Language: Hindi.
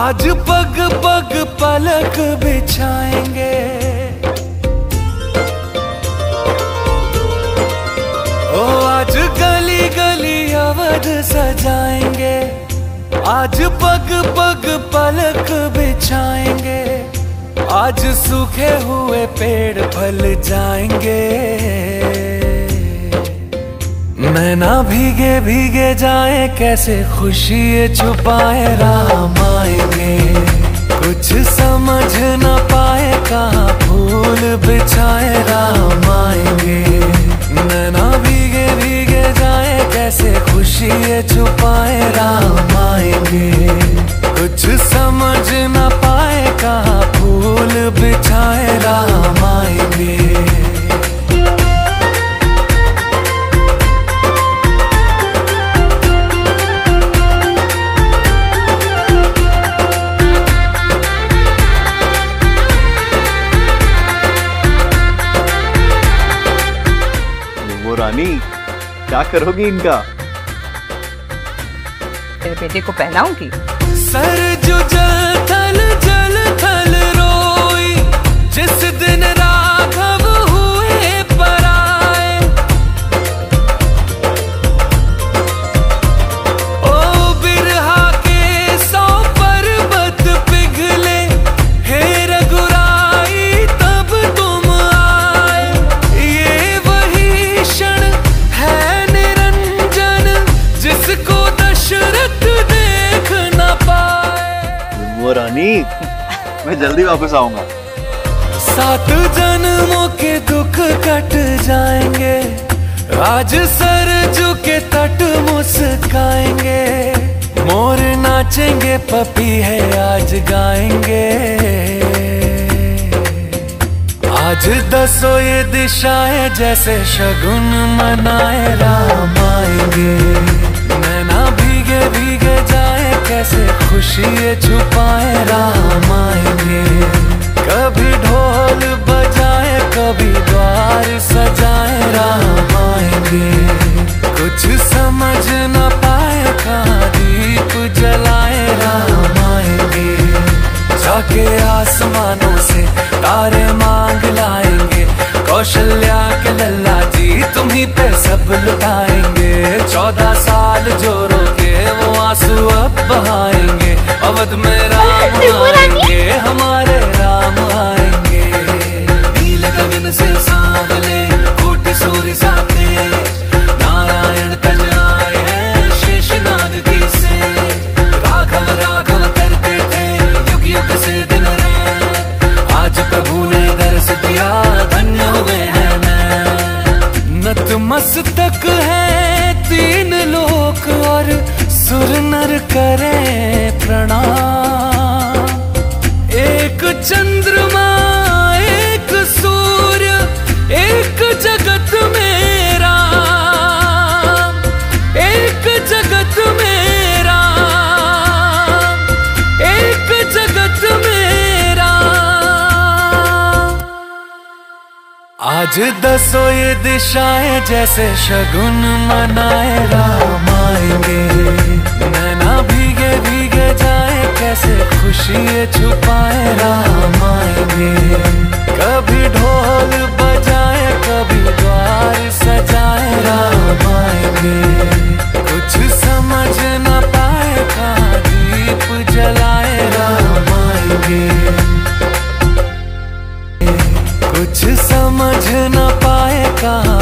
आज पग पग पलक बिछाएंगे, ओ आज गली गली अवध सजाएंगे। आज पग पग पलक बिछाएंगे, आज सूखे हुए पेड़ फल जाएंगे। नैना भीगे भीगे जाए, कैसे खुशी छुपाए राम आएंगे। कुछ समझ न पाए, कहाँ फूल बिछाए राम आएंगे। नैना भीगे भीगे जाए, कैसे खुशी छुपाए राम आएंगे। कुछ समझ न पाए, कहाँ फूल बिछाए राम आएंगे। रानी, क्या करोगी इनका? तेरे बेटे को पहनाऊंगी। सर जो जल थल रोई, जिस दिन राघव हुए पराए। ओ बिरहा के 100 पर्वत पिघले, हे रघुराई तब तुम आए। ये वही क्षण है निरंजन, जिसको दशरथ देख न पाए। वो रानी, मैं जल्दी वापस आऊंगा। 7 जन्मों के दुख कट जाएंगे, आज सरजू के तट मुस्काएंगे। मोर नाचेंगे, पपी है आज गाएंगे। आज 10 ये दिशाएं, जैसे शगुन मनाए राम आएंगे। नैना भीगे भीगे जाए, कैसे खुशी छुपाए राम आएंगे। कभी ढोल बजाए, कभी द्वार सजाए राम आएंगे। कुछ समझ न पाए, कहाँ दीप जलाए राम आएंगे। जाके आसमानों से तारे मांग लाएंगे, कौशल्या के लल्ला जी तुम्हीं पे सब लुटाएंगे। 14 साल जो रोके, वो आंसू अब बहाएंगे। अवध में राम आएंगे, हमारे राम आएंगे। नील गगन से सांवले, कोटि सूर्य सामने, नारायण तज आए हैं शेषनाग की से। राघव राघव करते थे युग युग से दिन रात, आज प्रभु ने दर्श दिया, धन्य हुए हैं मैं। नतमस्तक है 3 लोक, और सुर नर करें प्रणाम। एक चंद्रमा एक सूर्य, एक जगत में राम। एक जगत में राम, एक जगत में राम। आज 10 ये दिशाएं, जैसे शगुन मनाए राम आएंगे। नैना भीगे भीगे जाए, कैसे खुशी छुपाए राम आएंगे। कभी ढोल बजाए, कभी द्वार सजाए राम आएंगे। कुछ समझ न पाए, कहाँ दीप जलाए राम आएंगे। कुछ समझ न पाए, कहाँ